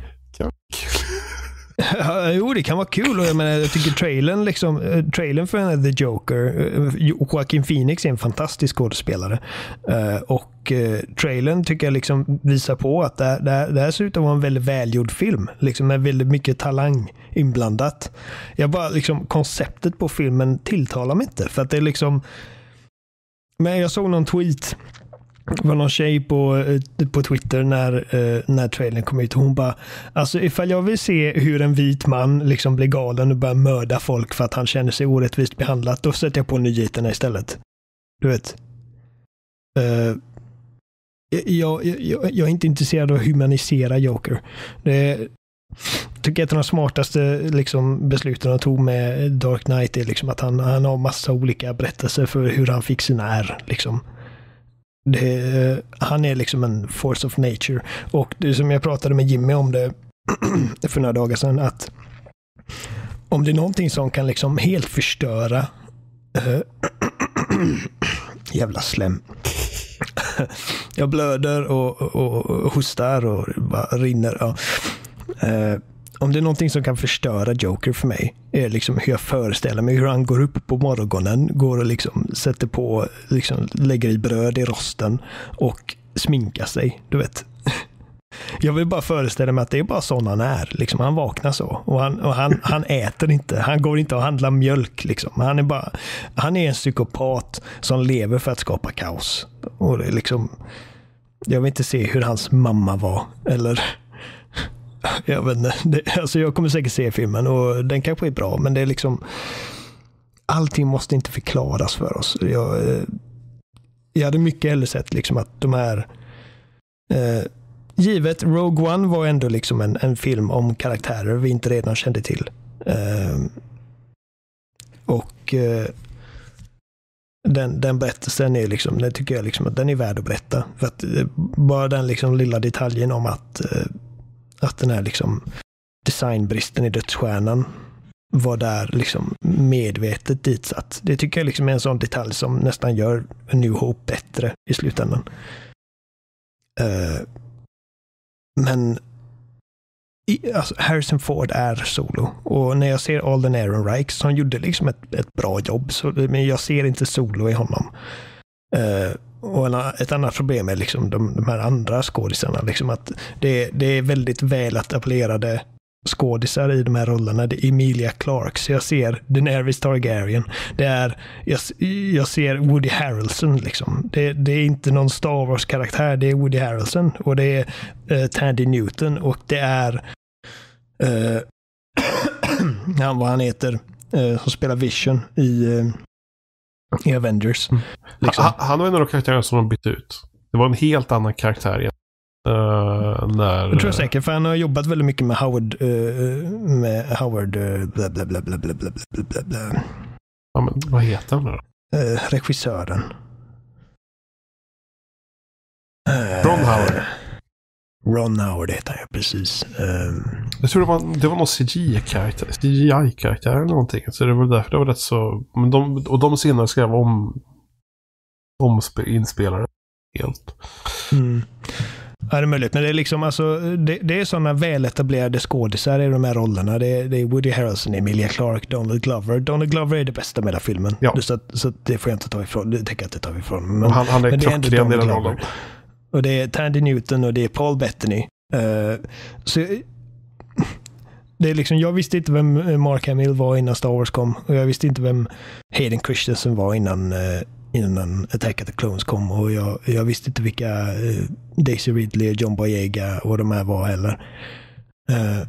Ja, jo, det kan vara kul och jag menar, jag tycker trailern liksom, trailern för The Joker, Joaquin Phoenix är en fantastisk skådespelare och trailern tycker jag liksom visar på att det här, det här, det här ser ut att vara en väldigt välgjord film liksom med väldigt mycket talang inblandat. Jag bara liksom, konceptet på filmen tilltalar mig inte för att det är liksom, men jag såg någon tweet. Det var någon tjej på, på Twitter när, eh, när trailern kom ut och hon bara, alltså ifall jag vill se hur en vit man liksom blir galen och börjar mörda folk för att han känner sig orättvist behandlat, då sätter jag på nyheterna istället. Du vet. Uh, jag, jag, jag, jag är inte intresserad av att humanisera Joker. Det tycker jag att de smartaste liksom, besluten han tog med Dark Knight är liksom att han, han har massa olika berättelser för hur han fick sin är liksom. Det, han är liksom en force of nature och det som jag pratade med Jimmy om det för några dagar sedan, att om det är någonting som kan liksom helt förstöra äh, jävla slem jag blöder och, och, och hostar och bara rinner ja. äh, om det är någonting som kan förstöra Joker för mig är liksom hur jag föreställer mig hur han går upp på morgonen, går och liksom sätter på, liksom lägger i bröd i rosten och sminkar sig, du vet. Jag vill bara föreställa mig att det är bara sån han är. Liksom, han vaknar så. Och, han, och han, han äter inte. Han går inte och handlar mjölk. Liksom. Han är bara, han är en psykopat som lever för att skapa kaos. Och det är liksom, jag vill inte se hur hans mamma var. Eller... Jag vet inte. Det, alltså jag kommer säkert se filmen och den kanske är bra, men det är liksom allting måste inte förklaras för oss. Jag, jag hade mycket hellre sett liksom att de här eh, givet Rogue One var ändå liksom en, en film om karaktärer vi inte redan kände till. Eh, och eh, den, den berättelsen är liksom, det tycker jag liksom att den är värd att berätta. För att eh, bara den liksom lilla detaljen om att eh, att den här liksom designbristen i Dödsstjärnan var där liksom medvetet ditsatt. Det tycker jag liksom är en sån detalj som nästan gör A New Hope bättre i slutändan. Uh, men i, alltså Harrison Ford är Solo. Och när jag ser Alden Ehrenreich som gjorde liksom ett, ett bra jobb, så, men jag ser inte Solo i honom. Uh, Och en, ett annat problem är liksom de, de här andra skådisarna. Liksom att det, det är väldigt väl etablerade skådisar i de här rollerna. Det är Emilia Clarke, så jag ser Daenerys Targaryen. Det är, jag, jag ser Woody Harrelson liksom. Det, det är inte någon Star Wars-karaktär, det är Woody Harrelson och det är uh, Tandy Newton och det är uh, han, vad han heter uh, som spelar Vision i, uh, i Avengers. Mm. Liksom. Han, han var en av de karaktärer som de bytte ut. Det var en helt annan karaktär igen. Uh, när, jag tror säkert, för han har jobbat väldigt mycket med Howard uh, med Howard uh, bla bla bla bla bla bla bla bla. Ja, men vad heter han då? Uh, regissören. Uh, Ron Howard. Ron Howard heter han, precis. Uh, jag tror det var, det var någon C G I-karaktär, C G I-karaktär eller någonting. Så det var därför det var rätt så... Men de, och de senare skrev om, om inspelare helt. Mm. Ja, det är möjligt. Men det är liksom alltså, det, det är sådana väletablerade skådisar i de här rollerna. Det är, det är Woody Harrelson, Emilia Clarke, Donald Glover. Donald Glover är det bästa med den filmen. Ja. Så, så det får jag inte ta ifrån. Det tänker jag inte ta ifrån. Men, han, han är klockren i den rollen. Och det är Tandy Newton och det är Paul Bettany. Uh, så det är liksom, jag visste inte vem Mark Hamill var innan Star Wars kom. Och jag visste inte vem Hayden Christensen var innan... Uh, innan Attack of the Clones kom och jag, jag visste inte vilka uh, Daisy Ridley, John Boyega och de här var heller. Uh,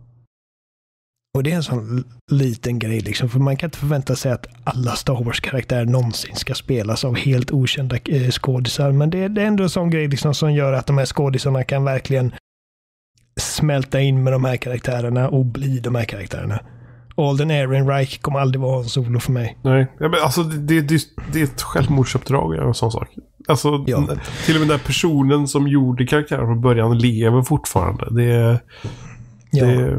och det är en sån liten grej liksom, för man kan inte förvänta sig att alla Star Wars-karaktärer någonsin ska spelas av helt okända uh, skådisar, men det, det är ändå en sån grej liksom, som gör att de här skådisarna kan verkligen smälta in med de här karaktärerna och bli de här karaktärerna. Alden Ehrenreich kommer aldrig vara en solo för mig. Nej, ja, men alltså det, det, det är ett självmordsuppdrag och en sån sak. Alltså ja. Till och med den personen som gjorde karaktären från början lever fortfarande. Det är, ja. det är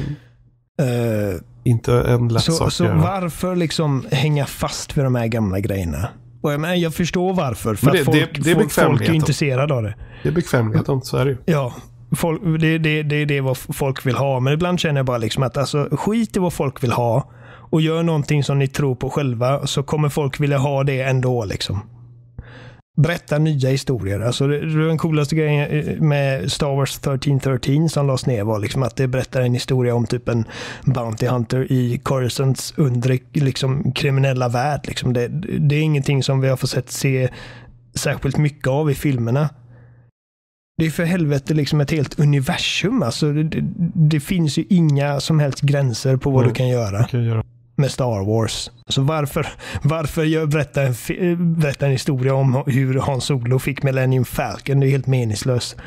uh, inte en lätt så, sak. Så varför liksom hänga fast vid de här gamla grejerna? Och jag, men, jag förstår varför. För det, att folk, det, det är folk, folk är intresserade av det. Det är bekvämligheten, så är det ju. Ja. Folk, det, det, det, det är vad folk vill ha. Men ibland känner jag bara liksom att alltså, skit i vad folk vill ha och gör någonting som ni tror på själva, så kommer folk vilja ha det ändå liksom. Berätta nya historier. Alltså, det, det den coolaste grejen med Star Wars tretton tretton som lades ner var liksom att det berättar en historia om typ en Bounty Hunter i Coruscants undre liksom, kriminella värld. Liksom. Det, det är ingenting som vi har fått sett se särskilt mycket av i filmerna. Det är för helvete liksom ett helt universum. Alltså det, det, det finns ju inga som helst gränser på vad mm. du kan göra, kan göra med Star Wars. Så varför, varför jag berätta en, berätta en historia om hur Han Solo fick Millennium Falcon? Det är helt meningslöst.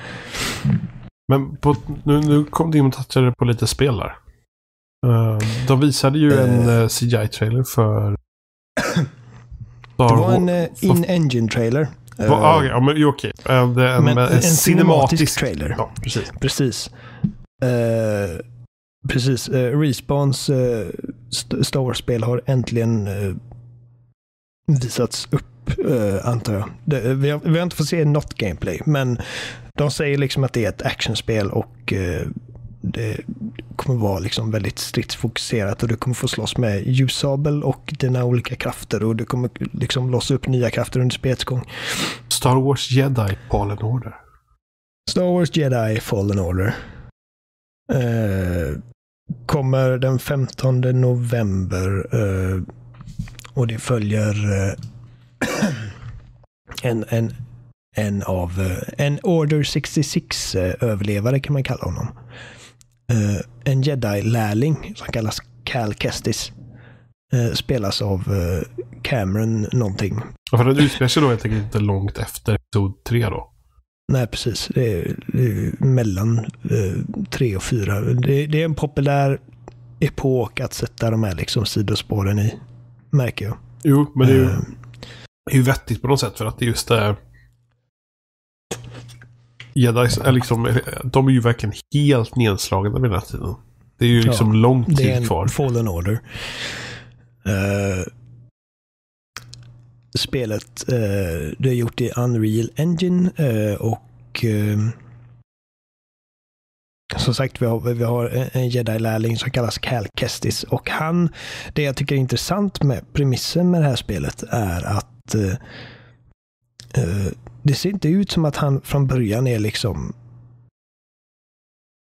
Men på, nu, nu kom det in och touchade på lite spel där. Uh, de visade ju uh, en uh, C G I-trailer för Star Det var en uh, in-engine-trailer. Uh, ah, ja, men okej. Okay. Uh, en, men, en, en cinematisk, cinematisk trailer. Ja, precis. Precis. Uh, precis. Uh, Respawns uh, Star Wars-spel har äntligen uh, visats upp, uh, antar jag. Det, vi, har, vi har inte fått se något gameplay, men de säger liksom att det är ett actionspel och uh, det kommer vara liksom väldigt stridsfokuserat och du kommer få slåss med ljussabel och dina olika krafter och du kommer liksom låsa upp nya krafter under spelets gång. Star Wars Jedi Fallen Order. Star Wars Jedi Fallen Order uh, kommer den femtonde november uh, och det följer uh, en, en, en av uh, en Order sextiosex uh, överlevare kan man kalla honom. Uh, en Jedi-lärling som kallas Cal Kestis uh, spelas av uh, Cameron någonting. Ja, för den utspelar sig då helt enkelt inte långt efter episod tre då. Nej, precis. Det är, det är mellan uh, tre och fyra. Det, det är en populär epok att sätta de här liksom sidospåren i, märker jag. Jo, men det är ju, uh, det är ju vettigt på något sätt för att det är just det. Jedi är liksom, de är ju verkligen helt nedslagna vid den här tiden. Det är ju liksom ja, lång tid kvar. Det är en kvar. Fallen Order. Uh, spelet uh, det är gjort i Unreal Engine uh, och uh, som sagt vi har, vi har en Jedi-lärling som kallas Cal Kestis och han, det jag tycker är intressant med premissen med det här spelet är att uh, uh, det ser inte ut som att han från början är liksom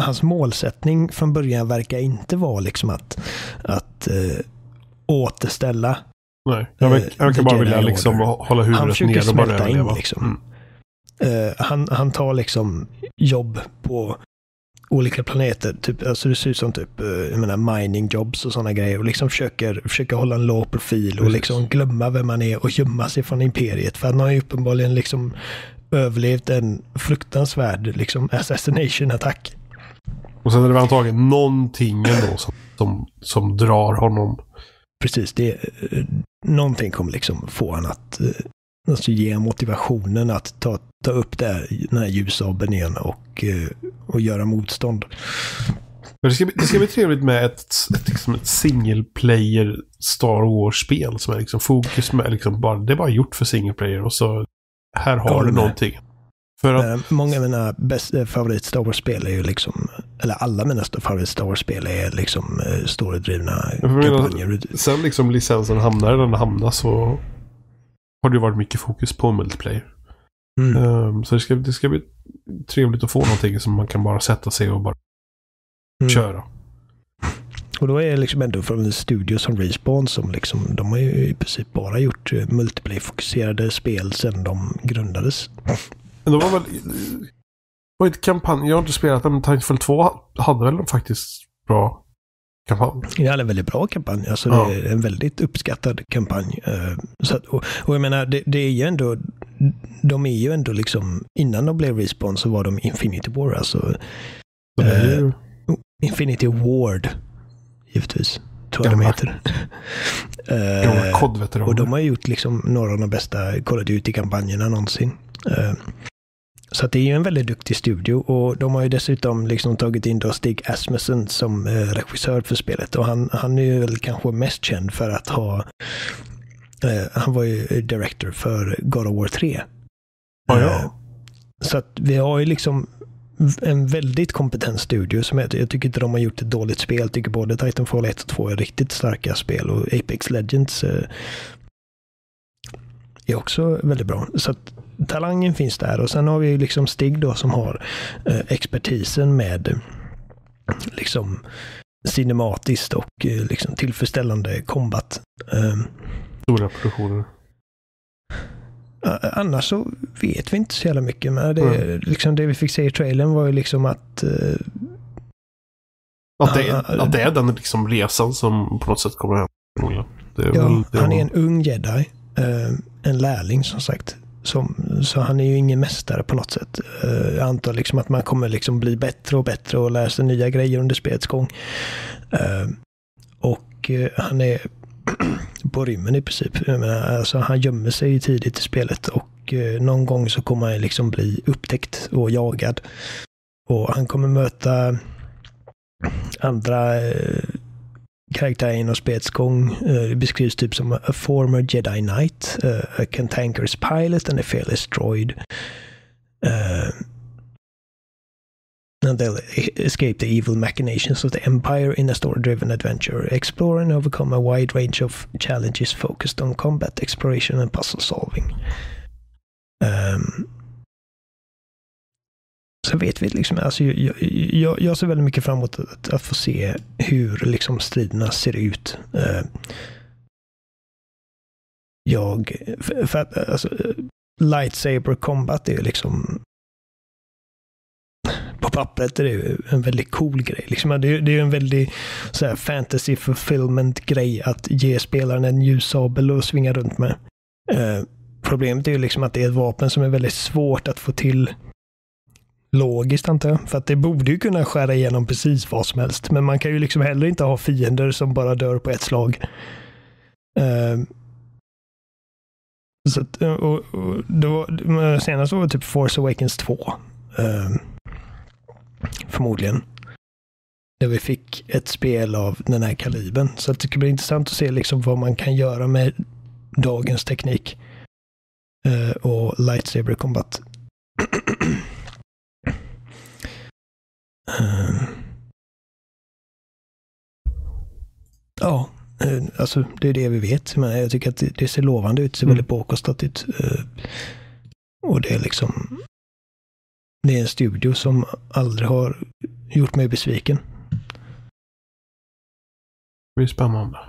hans målsättning från början verkar inte vara liksom att, att uh, återställa. Nej, jag, verkar, jag kan bara vilja liksom hålla huvudet ner och bara överleva. In, liksom. mm. uh, han, han tar liksom jobb på olika planeter. Typ, alltså det ser ut som typ, uh, jag menar, mining jobs och sådana grejer. Och liksom försöker, försöker hålla en låg profil. Precis. Och liksom glömma vem man är och gömma sig från imperiet. För han har ju uppenbarligen liksom överlevt en fruktansvärd liksom assassination-attack. Och sen är det antagligen någonting ändå som, som, som drar honom. Precis, det uh, någonting kommer liksom få han att uh, alltså ge motivationen att ta, ta upp det här, den här ljussabeln igen och, uh, och göra motstånd. Men det ska, bli, det ska bli trevligt med ett, ett, liksom ett single player Star Wars-spel som är liksom fokus med liksom bara, det är bara gjort för single player och så här har ja, du någonting. För att, många av mina bästa favorit Star Wars-spel är ju liksom, eller alla mina favorit Star Wars-spel är liksom storydrivna kampanjer. Sen liksom licensen hamnar där den hamnar så har det varit mycket fokus på multiplayer. Mm. Um, så det ska, det ska bli trevligt att få någonting som man kan bara sätta sig och bara mm. köra. Och då är det liksom ändå från en studio som Respawn som liksom, de har ju i princip bara gjort multiplayer-fokuserade spel sedan de grundades. Men det var väl var ett kampanj, jag har inte spelat den, men Titanfall två hade väl faktiskt bra kampanj. Det är en väldigt bra kampanj, alltså ja. Det är en väldigt uppskattad kampanj. Så att, och, och jag menar, det, det är ju ändå, de är ju ändå liksom, innan de blev Respawn så var de Infinity War, alltså ju... uh, Infinity Ward givetvis, tror jag de heter. uh, och de har gjort liksom några av de bästa Call of Duty-kampanjerna någonsin. Uh, så att det är ju en väldigt duktig studio och de har ju dessutom liksom tagit in då Stig Asmussen som uh, regissör för spelet och han, han är ju väl kanske mest känd för att ha uh, han var ju director för God of War tre. Oh, ja. uh, så att vi har ju liksom en väldigt kompetent studio som jag, jag tycker inte de har gjort ett dåligt spel. Jag tycker både Titanfall ett och två är riktigt starka spel och Apex Legends eh, är också väldigt bra. Så att talangen finns där och sen har vi liksom Stig då som har eh, expertisen med liksom cinematiskt och eh, liksom tillfredsställande combat. Eh, Stora produktioner. Annars så vet vi inte så jävla mycket, men det, mm. liksom det vi fick se i trailern var ju liksom att uh, att, det, uh, att det är den liksom resan som på något sätt kommer att hända. Ja, väl, han var... är en ung jedi, uh, en lärling som sagt, som, så han är ju ingen mästare på något sätt. Uh, jag antar liksom att man kommer liksom bli bättre och bättre och lära sig nya grejer under spelets gång. Uh, och uh, han är på rymmen i princip. Jag menar, alltså, han gömmer sig tidigt i spelet och eh, någon gång så kommer han liksom bli upptäckt och jagad. Och han kommer möta andra eh, karaktärer inom spelets gång. Eh, det beskrivs typ som a former Jedi Knight, uh, a cantankerous pilot and a fearless droid. Uh, and they'll escape the evil machinations of the Empire in a story-driven adventure. Explore and overcome a wide range of challenges focused on combat, exploration and puzzle solving. Um, så vet vi liksom, alltså jag, jag, jag ser väldigt mycket fram emot att, att få se hur liksom striderna ser ut. Uh, jag, för, för att alltså, lightsaber combat är ju liksom på pappret är det ju en väldigt cool grej. Liksom, det är ju en väldigt så här, fantasy fulfillment grej att ge spelaren en ljussabel och svinga runt med. Uh, problemet är ju liksom att det är ett vapen som är väldigt svårt att få till logiskt, antar jag. För att det borde ju kunna skära igenom precis vad som helst. Men man kan ju liksom heller inte ha fiender som bara dör på ett slag. Uh, så att, och, och då, senast var det typ Force Awakens två. Uh, förmodligen. Där vi fick ett spel av den här kalibern. Så det ska bli intressant att se liksom vad man kan göra med dagens teknik. Uh, och lightsaber combat. uh, ja, uh, alltså det är det vi vet. Men jag tycker att det, det ser lovande ut. Det ser mm. väldigt påkostat ut. Uh, och det är liksom det är en studio som aldrig har gjort mig besviken. Det blir spännande.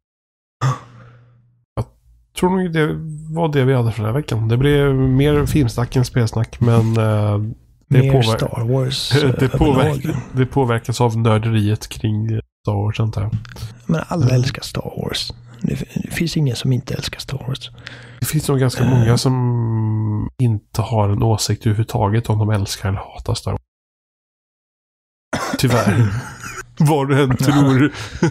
Jag tror nog det var det vi hade för den här veckan. Det blev mer filmsnack än spelsnack, men uh, det, mer påver- Star Wars det, påverk- det påverkas av nörderiet kring Star Wars. Sånt här. Men alla mm. älskar Star Wars. Det, det finns ingen som inte älskar Star Wars. Det finns nog ganska uh. många som inte har en åsikt överhuvudtaget om de älskar eller hatar Star Wars. Tyvärr. Vad du än tror.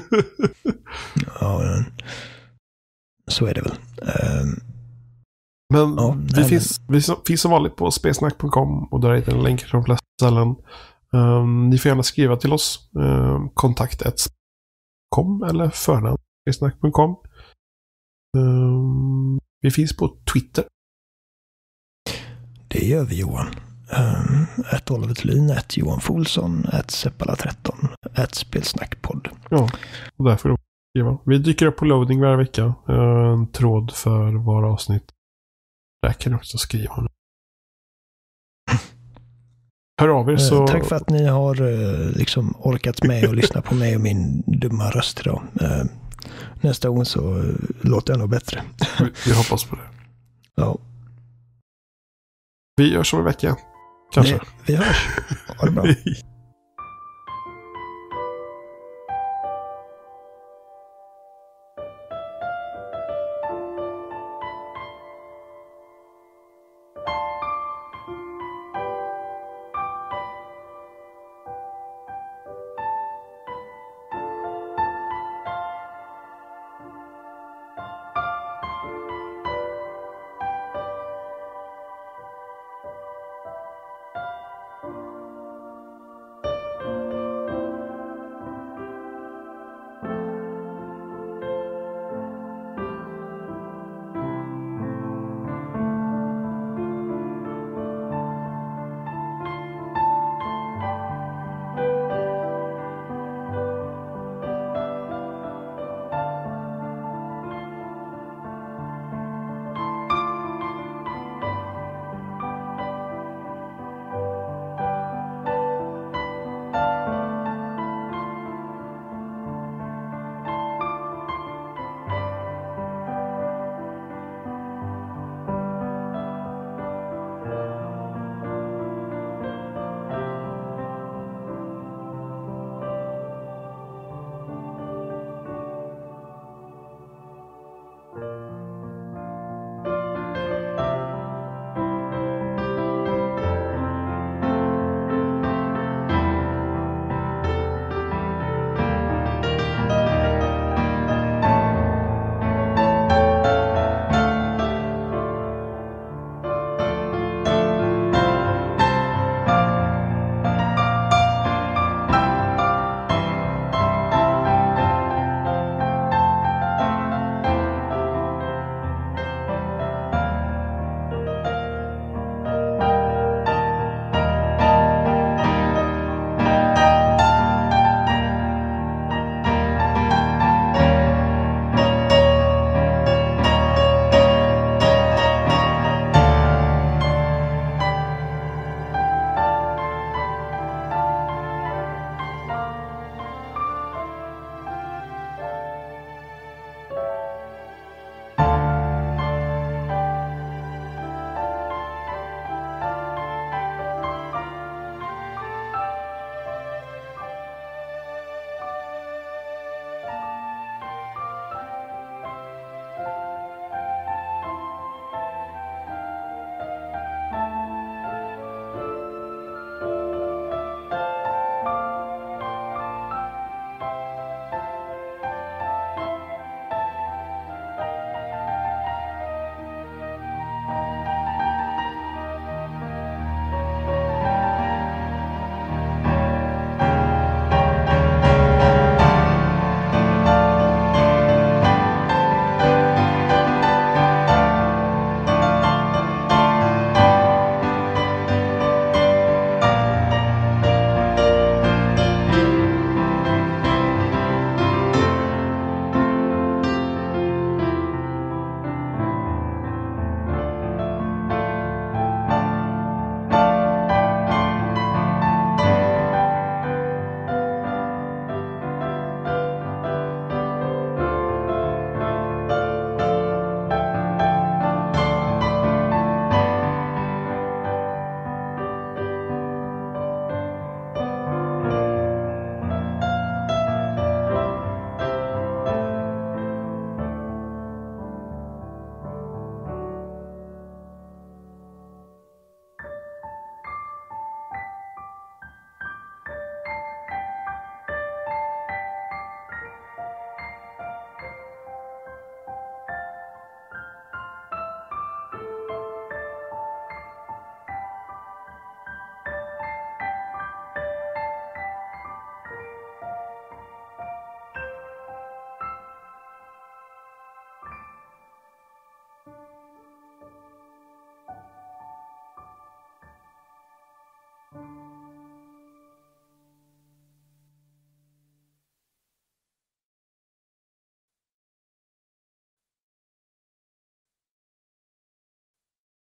Ja, så är det väl. Um, men ja, vi, nej, finns, men... vi finns som vanligt på spelsnack punkt com och där hittar en länk till de flesta ställen. Um, ni får gärna skriva till oss. Um, kontakt ett kom eller förnamn spelsnack punkt com. Um, vi finns på Twitter. Det gör vi, Johan. Um, ett Oliver Thulin, ett Johan Folsson, ett Seppala tretton, ett Spelsnackpodd. Ja, och därför då skriva. Vi dyker upp på loading varje vecka. Uh, en tråd för var avsnitt. Där kan ni också skriva. Hör av er så... Uh, tack för att ni har uh, liksom orkat med och lyssna på mig och min dumma röst idag. Uh, nästa gång så uh, låter jag nog bättre. vi, vi hoppas på det. Ja. Vi gör som en vecka. Kanske. Det, vi hörs. Ha det bra.